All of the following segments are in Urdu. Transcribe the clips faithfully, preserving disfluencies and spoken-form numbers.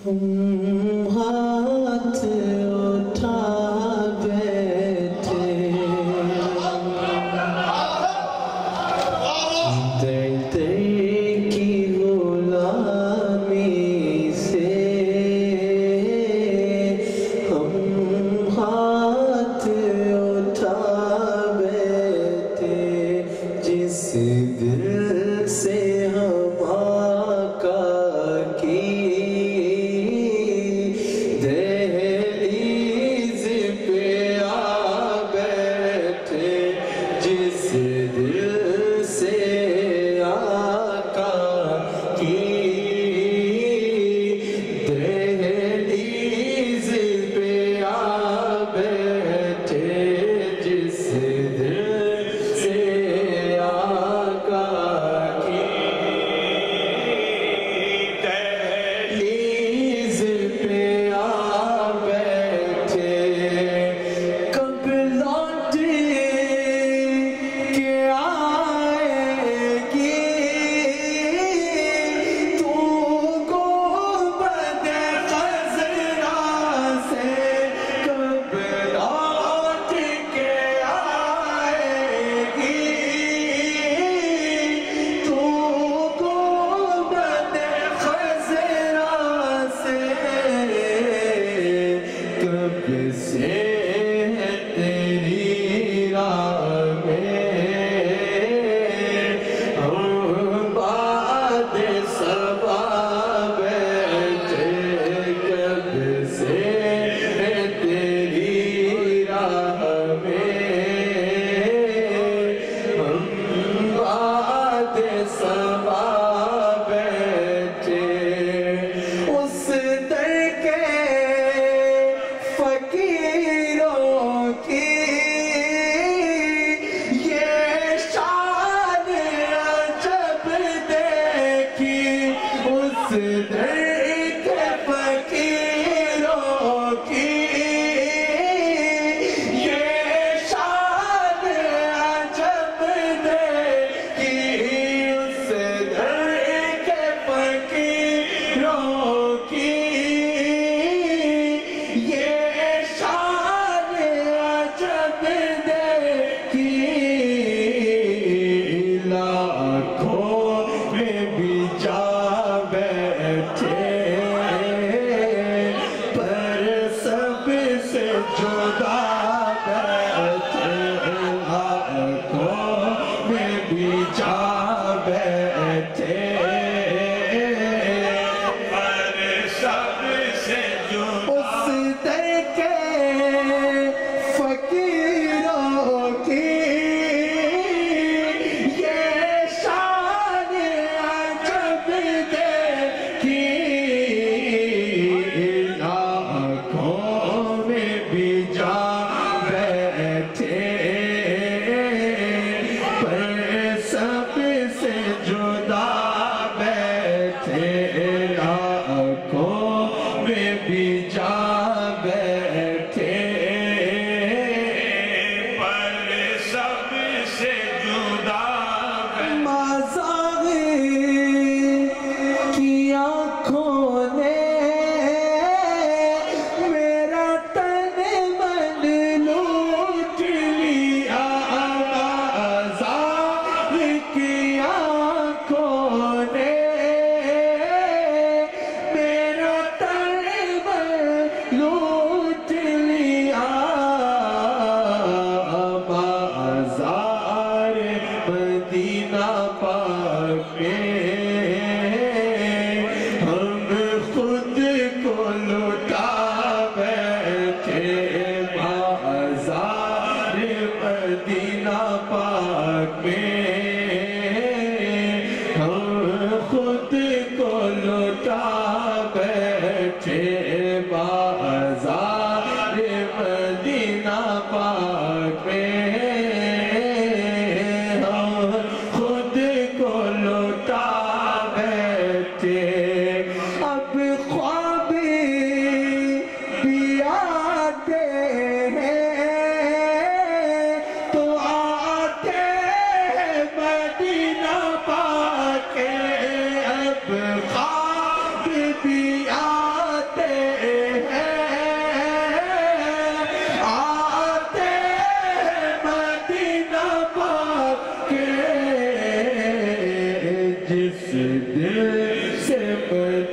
ہم ہاتھ اٹھا بیٹھے در در کی غلامی سے ہم ہاتھ اٹھا بیٹھے جس دل سے ہم آقا کی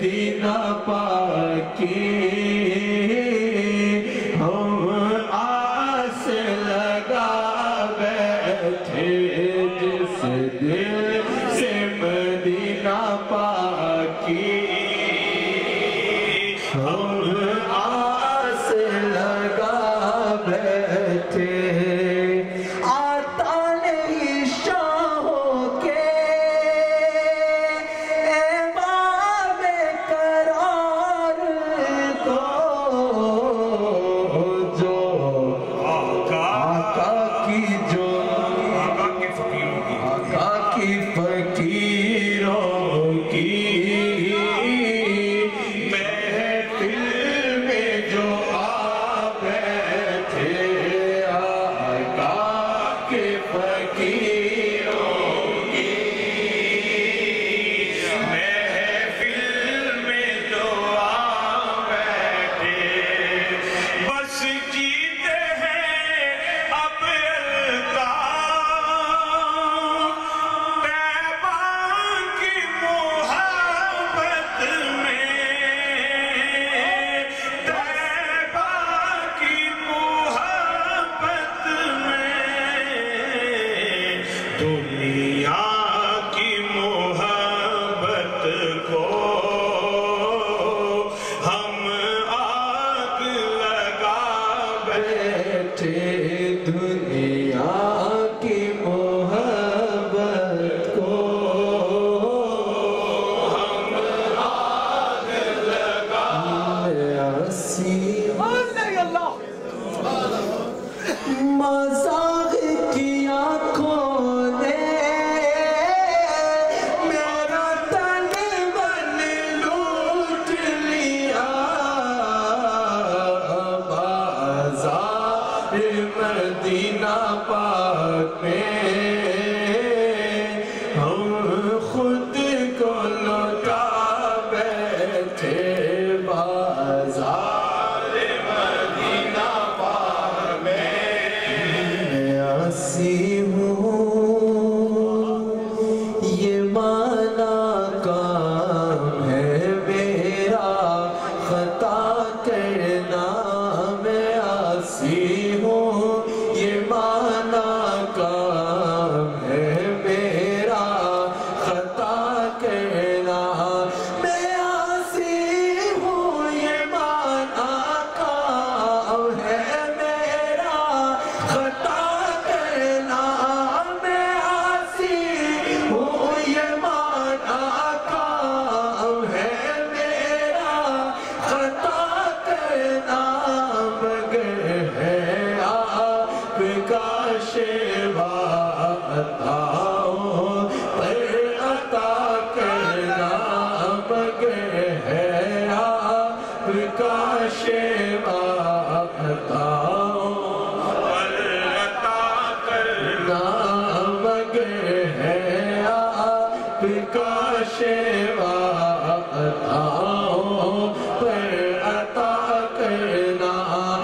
مدینہ پاکی ہم آس لگا بیٹھے جس دل سے مدینہ پاکی ہم آس لگا بیٹھے آتا نہیں شاہوں کے ایوان قرار کو جو آقا کی جو آقا کی فقیروں کی آقا کی فقیروں کی محفل میں جو آ بیٹھے آقا کے فقیروں کی محفل میں جو آ بیٹھے بس جیتے ہیں اب القاع طیبہ کی محبت میں طیبہ کی محبت میں دنیا کی محبت کو ہم آگ لگا بیٹھے دنیا کی محبت کو ہم آگ لگا بیٹھے مذاق کی آنکھوں نے میرا تن من لوٹ لیا بازار مدینہ پاک میں ہم خود کو لوٹا بیٹھے بازار مدینہ پاک میں آسی ہوں یہ مانا کام ہے میرا خطا کرنا میں آسی ہوں یہ مانا کام ہے میرا خطا کرنا میں آسی ہوں یہ مانا کام ہے میرا خطا کرنا میں آسی ہوں یہ مانا کام ہے میرا خطا کرنا مگر ہے آپ کا شیوا عطاؤں پر عطا کرنا مگر ہے آپ کا شیوا عطاؤں پر عطا کرنا مگر ہے آپ کا شیوا عطاؤں پر عطا کرنا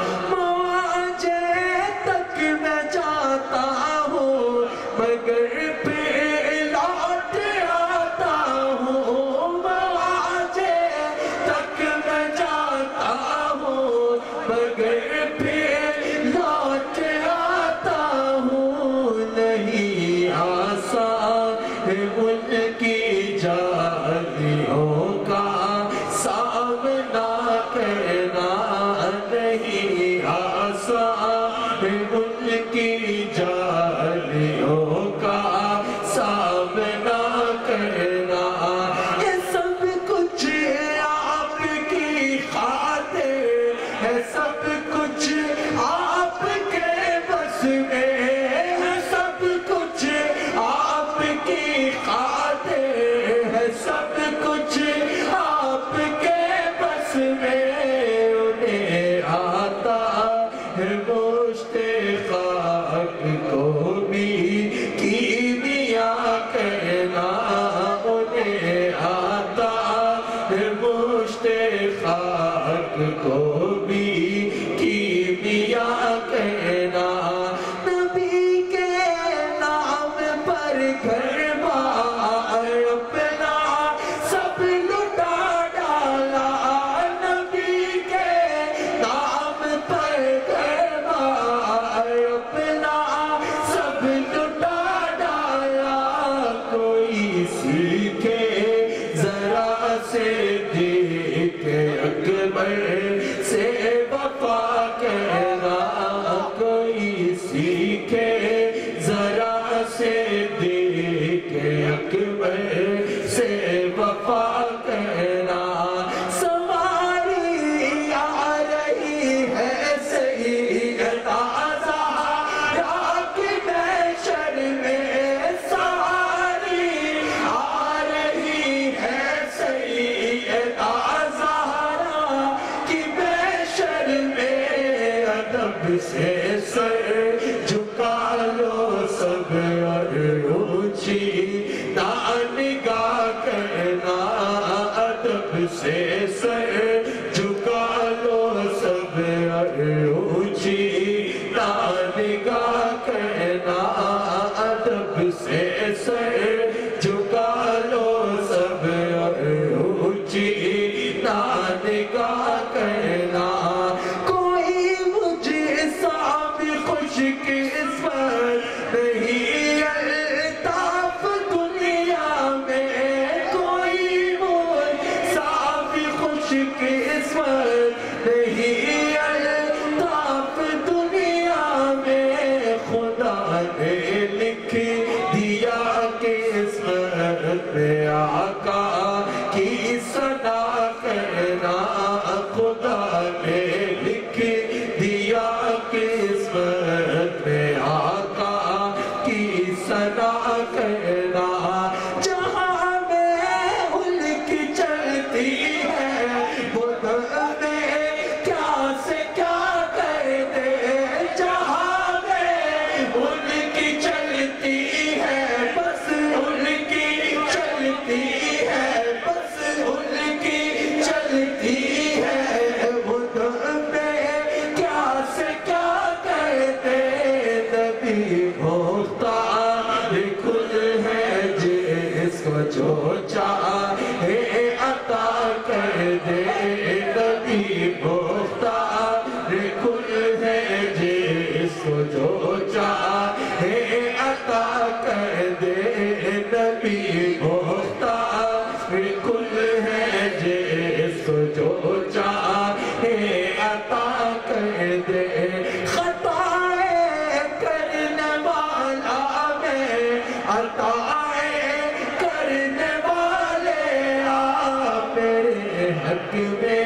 مواجہ تک میں جاتا ہوں مگر پھر لوٹ آتا ہوں مواجہ تک میں جاتا ہوں مگر پھر لوٹ آتا ہوں نہیں آسان ان کی جالیوں کا سامنا کرنا نہیں آسان ان کی جالیوں کا سامنا کرنا یہ سب کچھ آپ کی خاطر ہے سب کچھ آپ کے بس میں ہے سب کچھ آپ کی خاطر ہے سب کچھ آپ کے بس میں انہیں آتا ہے گوشت خاک کو بھی کیمیا کرنا انہیں آتا ہے گوشت خاک کو بھی کیمیا کرنا نبی کے نام پر گھر بار اپنا سب لٹا ڈالا صدیق اکبر سے وفا کہنا کوئی سیکھے ذرا صدیق اکبر سے وفا کہنا سواری آ رہی ہے سیدہ زہرا کی محشر میں سواری آ رہی ہے سیدہ زہرا کی محشر میں ادب سے سر جھکا لو سب اور اونچی نہ نگاہ کرنا ادب سے سر جھکا لو سب اور اونچی نہ نگاہ کرنا ادب سے سر جھکا لو سب اور اونچی نہ نگاہ کرنا کوئی مجھے سا بھی خوش قسمت نہیں الطاف دنیا میں کوئی مجھے سا بھی خوش قسمت نہیں الطاف دنیا میں خدا نے لکھ دیا قسمت میں آقا کی ثنا کرنا خدا نے لکھ دیا قسمت میں آقا کی ثنا کرنا جہاں میں ملک چلتی ہے بدھ میں کیا سے کیا کر دے جہاں میں ملک چلتی ہے بس ان کی چلتی ہے بس ان کی چلتی ہے بدھ میں کیا سے کیا کرتے نبی مختار کل ہے جس کو جو چاہے عطا کر دے نبی مختار کل ہے جس کو جو چاہے عطا کر دے نبی مختار کل ہے جس کو جو چاہے عطا کر دے خطائیں کرنے والا میں عطائیں کرنے والے آپ میرے حق میں